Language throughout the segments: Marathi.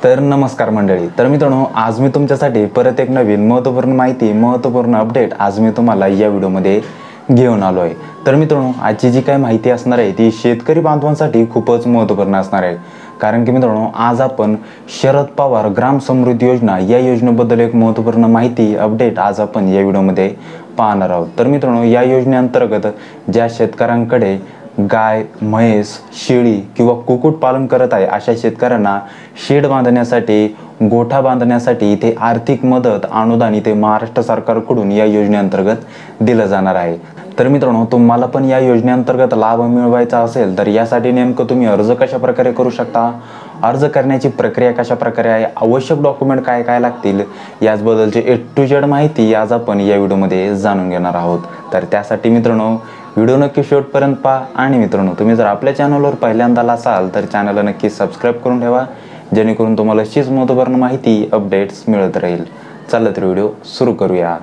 तर नमस्कार मंडळी। तर मित्रांनो, आज मी तुमच्यासाठी परत एक नवीन महत्त्वपूर्ण माहिती, महत्त्वपूर्ण अपडेट आज मी तुम्हाला या व्हिडिओमध्ये घेऊन आलो आहे। तर मित्रांनो, आजची जी काही माहिती असणार आहे ती शेतकरी बांधवांसाठी खूपच महत्त्वपूर्ण असणार आहे। कारण की मित्रांनो, आज आपण शरद पवार ग्राम समृद्धी योजना या योजनेबद्दल एक महत्त्वपूर्ण माहिती अपडेट आज आपण या व्हिडिओमध्ये पाहणार आहोत। तर मित्रांनो, या योजनेअंतर्गत ज्या शेतकऱ्यांकडे गाय, म्हैस, शेळी किंवा कुक्कुट पालन करत आहे अशा शेतकऱ्यांना शेड बांधण्यासाठी, गोठा बांधण्यासाठी इथे आर्थिक मदत, अनुदान इथे महाराष्ट्र सरकारकडून या योजनेअंतर्गत दिलं जाणार आहे। तर मित्रांनो, तुम्हाला पण या योजनेअंतर्गत लाभ मिळवायचा असेल तर यासाठी नेमकं तुम्ही अर्ज कशा प्रकारे करू शकता, अर्ज करण्याची प्रक्रिया कशा प्रकारे आहे, आवश्यक डॉक्युमेंट काय काय लागतील याचबद्दलची A to Z माहिती आज आपण या व्हिडिओमध्ये जाणून घेणार आहोत। तर त्यासाठी मित्रांनो, व्हिडिओ नक्की शेवटपर्यंत पहा। आणि मित्रांनो, तुम्ही जर आपल्या चॅनलवर पहिल्यांदा असाल तर चॅनलला नक्की सबस्क्राईब करून ठेवा, जेणेकरून तुम्हाला अशीच महत्त्वपूर्ण माहिती अपडेट्स मिळत राहील। चला तर व्हिडिओ सुरू करूया।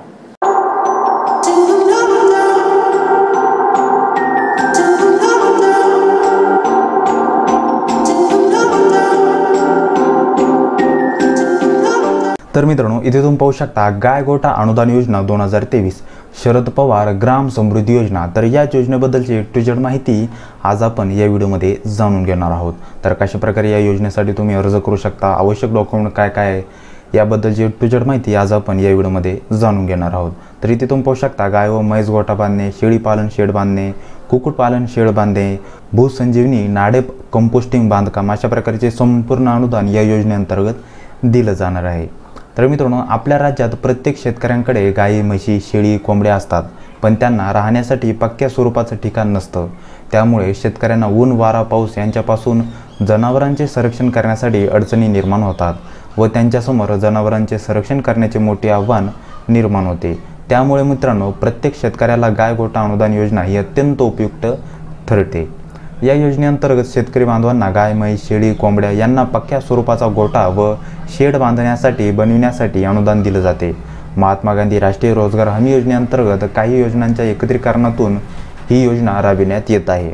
तर मित्रांनो, इथे तुम्ही पाहू शकता गाय गोठा अनुदान योजना 2023 शरद पवार ग्राम समृद्धी योजना। तर या योजनेबद्दलची A to Z माहिती आज आपण या व्हिडिओमध्ये जाणून घेणार आहोत। तर कशा प्रकारे या योजनेसाठी तुम्ही अर्ज करू शकता, आवश्यक डॉक्युमेंट काय काय आहे याबद्दलची A to Z माहिती आज आपण या व्हिडिओमध्ये जाणून घेणार आहोत। तर इथे तुम्ही पाहू शकता गाय व म्हैस गोठा बांधणे, शेळी पालन शेड बांधणे, कुक्कुट पालन शेड बांधणे, भूसंजीवनी नाडेप कंपोस्टिंग बांधकाम अशा प्रकारचे संपूर्ण अनुदान या योजनेअंतर्गत दिलं जाणार आहे। तर मित्रांनो, आपल्या राज्यात प्रत्येक शेतकऱ्यांकडे गायी, म्हशी, शेळी, कोंबड्या असतात, पण त्यांना राहण्यासाठी पक्क्या स्वरूपाचं ठिकाण नसतं। त्यामुळे शेतकऱ्यांना ऊन, वारा, पाऊस यांच्यापासून जनावरांचे संरक्षण करण्यासाठी अडचणी निर्माण होतात व त्यांच्यासमोर जनावरांचे संरक्षण करण्याचे मोठे आव्हान निर्माण होते। त्यामुळे मित्रांनो, प्रत्येक शेतकऱ्याला गाय गोठा अनुदान योजना ही अत्यंत उपयुक्त ठरते। या योजनेअंतर्गत शेतकरी बांधवांना गाय, म्हैस, शेळी, कोंबड्या यांना पक्क्या स्वरूपाचा गोठा व शेड बनविण्यासाठी अनुदान दिले जाते। महात्मा गांधी राष्ट्रीय रोजगार हमी योजनेअंतर्गत काही योजनांच्या एकत्रीकरणातून ही योजना राबविण्यात येत आहे।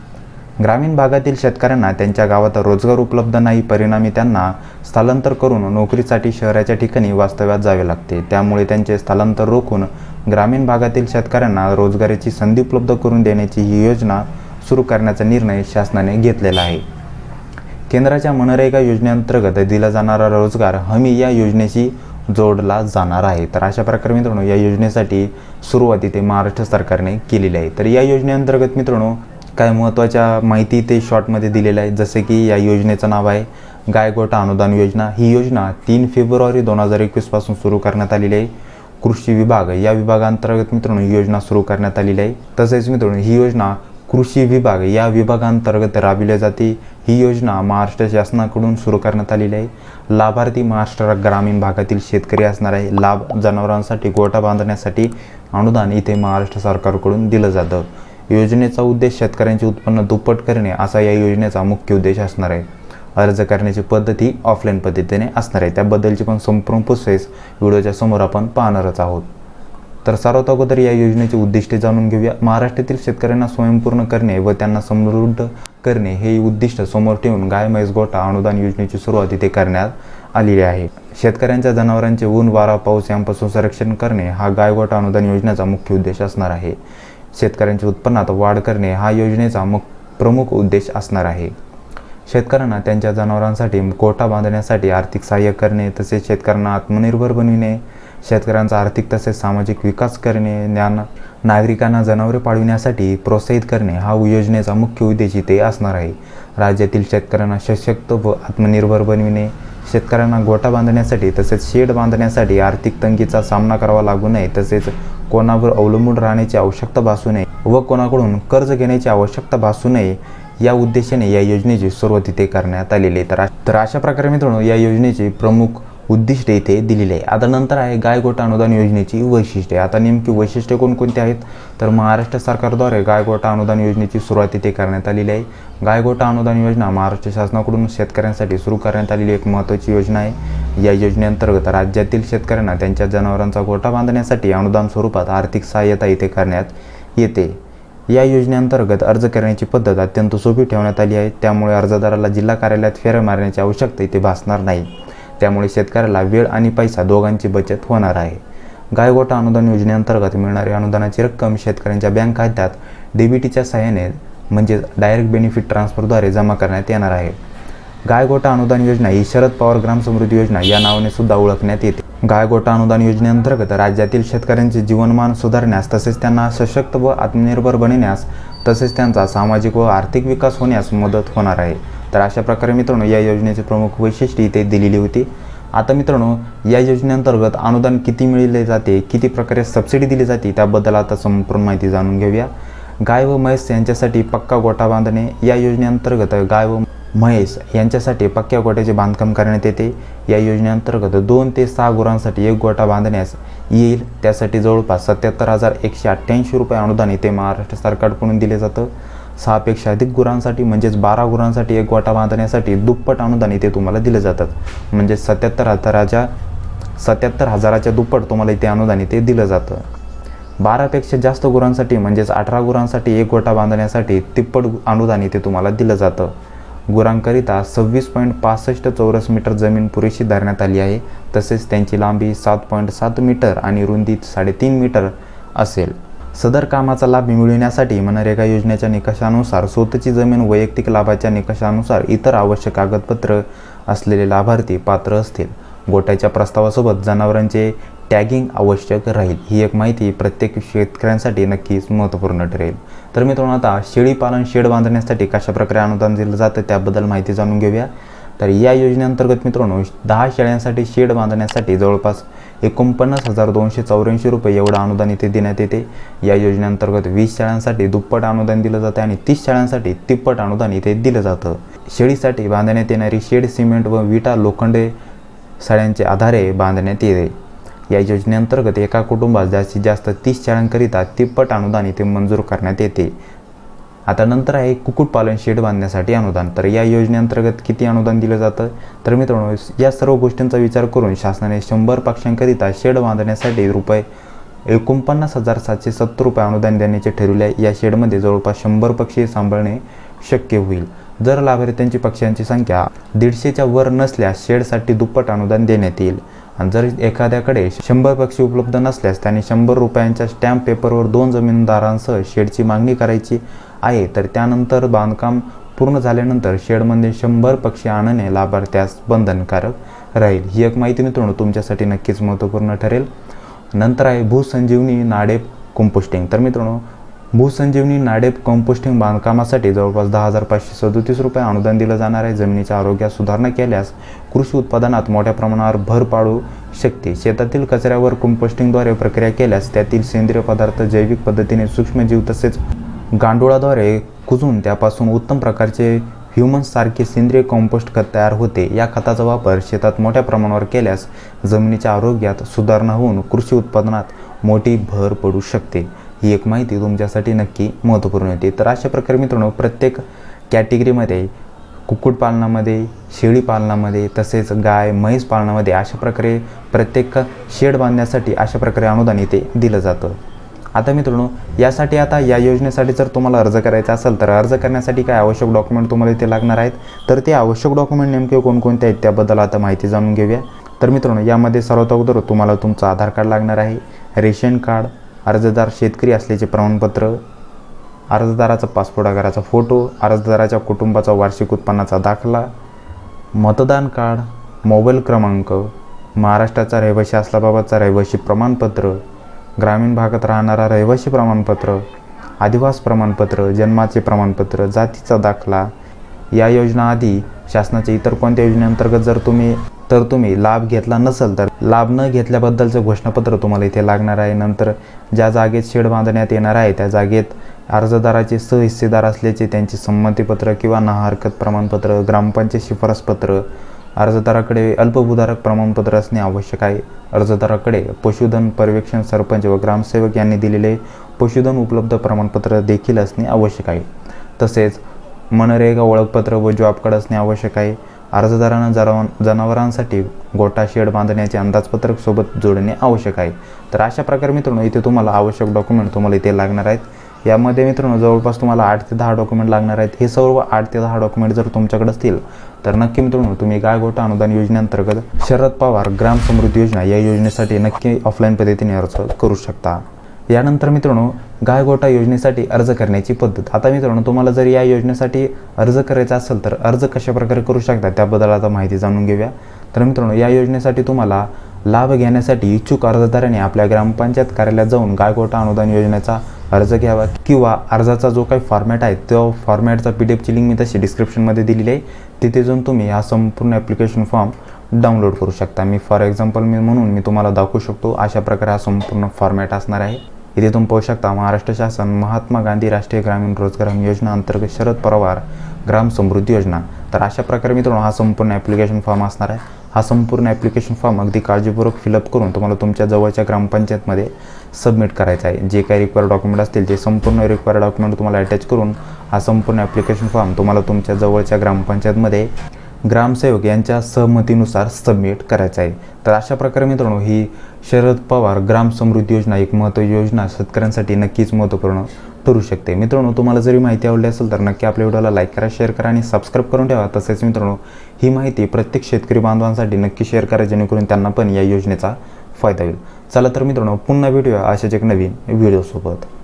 ग्रामीण भागातील शेतकऱ्यांना त्यांच्या गावात रोजगार उपलब्ध नाही, परिणामी त्यांना स्थलांतर करून नोकरीसाठी शहराच्या ठिकाणी वास्तव्यात जावे लागते। त्यामुळे त्यांचे स्थलांतर रोखून ग्रामीण भागातील शेतकऱ्यांना रोजगाराची संधी उपलब्ध करून देण्याची ही योजना सुरू करण्याचा निर्णय शासनाने घेतलेला आहे। केंद्राच्या मनरेगा योजनेअंतर्गत दिला जाणारा रोजगार हमी या योजनेशी जोडला जाणार आहे। तर अशा प्रकारे मित्रांनो, या योजनेसाठी सुरुवात इथे महाराष्ट्र सरकारने केलेली आहे। तर या योजनेअंतर्गत मित्रांनो, काय महत्त्वाच्या माहिती ते शॉर्टमध्ये दिलेलं आहे। जसे की या योजनेचं नाव आहे गाय गोठा अनुदान योजना। ही योजना 3 फेब्रुवारी 2021 पासून सुरू करण्यात आलेली आहे। कृषी विभाग या विभागांतर्गत मित्रांनो ही योजना सुरू करण्यात आलेली आहे। तसेच मित्रांनो, ही योजना कृषी विभाग या विभागांतर्गत राबविली जाते। ही योजना महाराष्ट्र शासनाकडून सुरू करण्यात आलेली आहे। लाभार्थी महाराष्ट्र ग्रामीण भागातील शेतकरी असणार आहे। लाभ जनावरांसाठी गोठा बांधण्यासाठी अनुदान इथे महाराष्ट्र सरकारकडून दिलं जातं। योजनेचा उद्देश शेतकऱ्यांचे उत्पन्न दुप्पट करणे असा या योजनेचा मुख्य उद्देश असणार आहे। अर्ज करण्याची पद्धत ही ऑफलाईन पद्धतीने असणार आहे। त्याबद्दलची पण संपूर्ण प्रोसेस व्हिडिओच्या समोर आपण पाहणारच आहोत। तर सर्वात अगोदर या योजनेचे उद्दिष्ट जाणून घेऊया। महाराष्ट्रातील शेतकऱ्यांना स्वयंपूर्ण करणे व त्यांना समृद्ध करणे हे उद्दिष्ट समोर ठेवून गाय, म्हैस गोठा अनुदान योजनेची सुरुवात इथे करण्यात आलेली आहे। शेतकऱ्यांच्या जनावरांचे ऊन, वारा, पाऊस यांपासून संरक्षण करणे हा गाय गोठा अनुदान योजनेचा मुख्य उद्देश असणार आहे। शेतकऱ्यांच्या उत्पन्नात वाढ करणे हा योजनेचा प्रमुख उद्देश असणार आहे। शेतकऱ्यांना त्यांच्या जनावरांसाठी गोठा बांधण्यासाठी आर्थिक सहाय्य करणे, तसेच शेतकऱ्यांना आत्मनिर्भर बनविणे, शेतकऱ्यांचा आर्थिक तसेच सामाजिक विकास करणे, नागरिकांना जनावरे पाळविण्यासाठी प्रोत्साहित करणे हा योजनेचा मुख्य उद्देश इथे असणार आहे। राज्यातील शेतकऱ्यांना सशक्त व आत्मनिर्भर बनविणे, शेतकऱ्यांना गोठा बांधण्यासाठी तसेच शेड बांधण्यासाठी आर्थिक तंगीचा सामना करावा लागू नये, तसेच कोणावर अवलंबून राहण्याची आवश्यकता भासू नये व कोणाकडून कर्ज घेण्याची आवश्यकता भासू नये या उद्देशाने या योजनेची सुरुवात इथे करण्यात आलेली आहे। तर अशा प्रकारे मित्रांनो, या योजनेची प्रमुख उद्दिष्ट इथे दिलेले आहे। आता नंतर आहे गाय गोठा अनुदान योजनेची वैशिष्ट्ये। आता नेमकी वैशिष्ट्ये कोणकोणती आहेत तर महाराष्ट्र सरकारद्वारे गाय गोठा अनुदान योजनेची सुरुवात इथे करण्यात आलेली आहे। गाय गोठा अनुदान योजना महाराष्ट्र शासनाकडून शेतकऱ्यांसाठी सुरू करण्यात आलेली एक महत्त्वाची योजना आहे। या योजनेअंतर्गत राज्यातील शेतकऱ्यांना त्यांच्या जनावरांचा गोठा बांधण्यासाठी अनुदान स्वरूपात आर्थिक सहाय्यता इथे करण्यात येते। या योजनेअंतर्गत अर्ज करण्याची पद्धत अत्यंत सोपी ठेवण्यात आली आहे, त्यामुळे अर्जदाराला जिल्हा कार्यालयात फेऱ्या मारण्याची आवश्यकता इथे भासणार नाही। त्यामुळे शेतकऱ्याला वेळ आणि पैसा दोघांची बचत होणार आहे। गायगोठा अनुदान योजनेअंतर्गत मिळणारी अनुदानाची रक्कम शेतकऱ्यांच्या बँक खात्यात डीबीटीच्या सहाय्याने म्हणजे डायरेक्ट बेनिफिट ट्रान्सफरद्वारे जमा करण्यात येणार आहे। गायगोठा अनुदान योजना ही शरद पवार ग्राम समृद्धी योजना या नावाने सुद्धा ओळखण्यात येते। गायगोठा अनुदान योजनेअंतर्गत राज्यातील शेतकऱ्यांचे जीवनमान सुधारण्यास तसेच त्यांना सशक्त व आत्मनिर्भर बनविण्यास तसेच त्यांचा सामाजिक व आर्थिक विकास होण्यास मदत होणार आहे। तर अशा प्रकारे मित्रांनो या योजनेचे प्रमुख वैशिष्ट्ये इथे दिलेली होती। आता मित्रांनो या योजनेअंतर्गत अनुदान किती मिळले जाते, किती प्रकारे सबसिडी दिली जाते त्याबद्दल आता संपूर्ण माहिती जाणून घेऊया। गाय व म्हैस यांच्यासाठी पक्का गोठा बांधणे या योजनेअंतर्गत गाय व म्हैस यांच्यासाठी पक्क्या गोठ्याचे बांधकाम करण्यात येते। या योजनेअंतर्गत 2 ते 6 गुरांसाठी एक गोठा बांधण्यास येईल। त्यासाठी जवळपास 77,188 रुपये अनुदान इथे महाराष्ट्र सरकारकडून दिले जातं। 6 पेक्षा अधिक गुरांसाठी म्हणजेच 12 गुरांसाठी एक गोठा बांधण्यासाठी दुप्पट अनुदान इथे तुम्हाला दिले जातात, म्हणजे 77,000च्या दुप्पट तुम्हाला इथे अनुदान इथे दिलं जातं। 12 पेक्षा जास्त गुरांसाठी म्हणजेच 18 गुरांसाठी एक गोठा बांधण्यासाठी तिप्पट अनुदान इथे तुम्हाला दिलं जातं। गुरांकरिता 26.65 चौरस मीटर जमीन पुरेशी धरण्यात आली आहे। तसेच त्यांची लांबी 7.7 मीटर आणि रुंदी 3.5 मीटर असेल। सदर कामाचा लाभ मिळविण्यासाठी मनरेगा योजनेच्या निकषानुसार स्वतःची जमीन वैयक्तिक लाभाच्या निकषानुसार इतर आवश्यक कागदपत्र असलेले लाभार्थी पात्र असतील। गोठ्याच्या प्रस्तावासोबत जनावरांचे टॅगिंग आवश्यक राहील। ही एक माहिती प्रत्येक शेतकऱ्यांसाठी नक्कीच महत्त्वपूर्ण ठरेल। तर मित्रांनो आता शेळी पालन शेड बांधण्यासाठी कशा प्रकारे अनुदान दिलं जातं त्याबद्दल माहिती जाणून घेऊया। तर या योजनेअंतर्गत मित्रांनो 10 शेळ्यांसाठी शेड बांधण्यासाठी जवळपास 49,284 रुपये एवढं अनुदान इथे देण्यात येते। या योजनेअंतर्गत 20 शेळ्यांसाठी दुप्पट अनुदान दिलं जातं आणि 30 शेळ्यांसाठी तिप्पट अनुदान इथे दिलं जातं। शेळीसाठी बांधण्यात येणारी शेड सिमेंट व विटा लोखंडे सळ्यांचे आधारे बांधण्यात येते। या योजनेअंतर्गत एका कुटुंबात जास्तीत जास्त 30 शेळ्यांकरिता तिप्पट अनुदान इथे मंजूर करण्यात येते। आता नंतर आहे कुक्कुटपालन शेड बांधण्यासाठी अनुदान। तर या योजनेअंतर्गत किती अनुदान दिलं जातं, तर मित्रांनो या सर्व गोष्टींचा विचार करून शासनाने 100 पक्ष्यांकरिता शेड बांधण्यासाठी रुपये 49,770 रुपये अनुदान देण्याचे ठरवले आहे। या शेडमध्ये जवळपास 100 पक्षी सांभाळणे शक्य होईल। जर लाभार्थ्यांची पक्ष्यांची संख्या 150च्या वर नसल्यास शेडसाठी दुप्पट अनुदान देण्यात येईल। आणि जर एखाद्याकडे 100 पक्षी उपलब्ध नसल्यास त्याने 100 रुपयांच्या स्टॅम्प पेपरवर 2 जमीनदारांसह शेडची मागणी करायची आहे। तर त्यानंतर बांधकाम पूर्ण झाल्यानंतर शेडमध्ये 100 पक्षी आणणे लाभार्थ्यास बंधनकारक राहील। ही एक माहिती मित्रांनो तुमच्यासाठी नक्कीच महत्त्वपूर्ण ठरेल। नंतर आहे भूसंजीवनी नाडेप कंपोस्टिंग। तर मित्रांनो भूसंजीवनी नाडेप कंपोस्टिंग बांधकामासाठी जवळपास 10,537 रुपये अनुदान दिलं जाणार आहे। जमिनीच्या आरोग्यात सुधारणा केल्यास कृषी उत्पादनात मोठ्या प्रमाणावर भर पाडू शकते। शेतातील कचऱ्यावर कंपोस्टिंगद्वारे प्रक्रिया केल्यास त्यातील सेंद्रिय पदार्थ जैविक पद्धतीने सूक्ष्मजीव तसेच गांडुळाद्वारे कुजून त्यापासून उत्तम प्रकारचे ह्युमन्स सारखे सेंद्रिय कंपोस्ट खत तयार होते। या खताचा वापर शेतात मोठ्या प्रमाणावर केल्यास जमिनीच्या आरोग्यात सुधारणा होऊन कृषी उत्पादनात मोठी भर पडू शकते। ही एक माहिती तुमच्यासाठी नक्की महत्त्वपूर्ण होती। तर अशा प्रकारे मित्रांनो प्रत्येक कॅटेगरीमध्ये कुक्कुटपालनामध्ये, शेळी पालनामध्ये तसेच गाय म्हैस पालनामध्ये अशा प्रकारे प्रत्येक शेड बांधण्यासाठी अशा प्रकारे अनुदान इथे दिलं जातं। आता मित्रांनो यासाठी आता या योजनेसाठी जर तुम्हाला अर्ज करायचा असेल तर अर्ज करण्यासाठी काय आवश्यक डॉक्युमेंट तुम्हाला इथे लागणार आहेत, तर ते आवश्यक डॉक्युमेंट नेमके कोणकोणते आहेत त्याबद्दल आता माहिती जाणून घेऊया। तर मित्रांनो यामध्ये सर्वात अगोदर तुम्हाला तुमचं आधार कार्ड लागणार आहे, रेशन कार्ड, अर्जदार शेतकरी असल्याचे प्रमाणपत्र, अर्जदाराचा पासपोर्ट आकाराचा फोटो, अर्जदाराच्या कुटुंबाचा वार्षिक उत्पन्नाचा दाखला, मतदान कार्ड, मोबाईल क्रमांक, महाराष्ट्राचा रहिवासी असल्याबाबतचा रहिवासी प्रमाणपत्र, ग्रामीण भागात राहणारा रहिवासी प्रमाणपत्र, आदिवास प्रमाणपत्र, जन्माचे प्रमाणपत्र, जातीचा दाखला। या योजना आधी शासनाच्या इतर कोणत्या योजनेअंतर्गत जर तुम्ही लाभ घेतला नसेल तर लाभ न घेतल्याबद्दलचं घोषणापत्र तुम्हाला इथे लागणार आहे। नंतर ज्या जागेत शेड बांधण्यात येणार आहे त्या जागेत अर्जदाराचे सहहिस्सेदार असल्याचे त्यांचे संमतीपत्र किंवा ना हरकत प्रमाणपत्र, ग्रामपंचायत शिफारसपत्र, अर्जदाराकडे अल्पभूधारक प्रमाणपत्र असणे आवश्यक आहे। अर्जदाराकडे पशुधन पर्यवेक्षण सरपंच व ग्रामसेवक यांनी दिलेले पशुधन उपलब्ध प्रमाणपत्र देखील असणे आवश्यक आहे। तसेच मनरेगा ओळखपत्र व जॉब कार्ड असणे आवश्यक आहे। अर्जदारांना जनावरांसाठी गोठा शेड बांधण्याचे अंदाजपत्रक सोबत जोडणे आवश्यक आहे। तर अशा प्रकारे मित्रांनो इथे तुम्हाला आवश्यक डॉक्युमेंट तुम्हाला इथे लागणार आहेत। यामध्ये मित्रांनो जवळपास तुम्हाला 8 ते 10 डॉक्युमेंट लागणार आहेत। हे सर्व 8 ते 10 डॉक्युमेंट जर तुमच्याकडे असतील तर नक्की मित्रांनो तुम्ही गायगोटा अनुदान योजनेअंतर्गत शरद पवार ग्राम समृद्धी योजना या योजनेसाठी नक्की ऑफलाईन पद्धतीने अर्ज करू शकता। यानंतर मित्रांनो गायगोटा योजनेसाठी अर्ज करण्याची पद्धत। आता मित्रांनो तुम्हाला जर या योजनेसाठी अर्ज करायचा असेल तर अर्ज कशा प्रकारे करू शकता त्याबद्दल आता माहिती जाणून घेऊया। तर मित्रांनो या योजनेसाठी तुम्हाला लाभ घेण्यासाठी इच्छुक अर्जदारांनी आपल्या ग्रामपंचायत कार्यालयात जाऊन गायगोटा अनुदान योजनेचा अर्ज घ्यावा किंवा अर्जाचा जो काही फॉर्मॅट आहे तो फॉर्मॅटचा PDF ची लिंक मी तशी डिस्क्रिप्शनमध्ये दिलेली आहे, तिथे जाऊन तुम्ही हा संपूर्ण ॲप्लिकेशन फॉर्म डाउनलोड करू शकता। मी फॉर एक्झाम्पल म्हणून मी तुम्हाला दाखवू शकतो। अशा प्रकारे हा संपूर्ण फॉर्मॅट असणार आहे। इथे तुम्ही पाहू शकता महाराष्ट्र शासन महात्मा गांधी राष्ट्रीय ग्रामीण रोजगार हमी योजना अंतर्गत शरद पवार ग्राम समृद्धी योजना। तर अशा प्रकारे मित्रांनो हा संपूर्ण ॲप्लिकेशन फॉर्म असणार आहे। हा संपूर्ण ॲप्लिकेशन फॉर्म अगदी काळजीपूर्वक फिलअप करून तुम्हाला तुमच्या जवळच्या ग्रामपंचायतमध्ये सबमिट करायचा आहे। जे काही रिक्वायर्ड डॉक्युमेंट असतील ते संपूर्ण रिक्वायर्ड डॉक्युमेंट तुम्हाला अटॅच करून हा संपूर्ण ॲप्लिकेशन फॉर्म तुम्हाला तुमच्या जवळच्या ग्रामपंचायतमध्ये ग्रामसेवक यांच्या सहमतीनुसार सबमिट करायचा आहे। तर अशा प्रकारे मित्रांनो ही शरद पवार ग्राम समृद्धी योजना एक महत्त्वाची योजना शेतकऱ्यांसाठी नक्कीच महत्त्वपूर्ण ठरू शकते। मित्रांनो तुम्हाला जरी माहिती आवडली असेल तर नक्की आपल्या व्हिडिओला लाईक करा, शेअर करा आणि सबस्क्राईब करून ठेवा। तसेच मित्रांनो ही माहिती प्रत्येक शेतकरी बांधवांसाठी नक्की शेअर करा जेणेकरून त्यांना पण या योजनेचा फायदा होईल। चला तर मित्रांनो पुन्हा भेटूया अशाच एक नवीन व्हिडिओसोबत।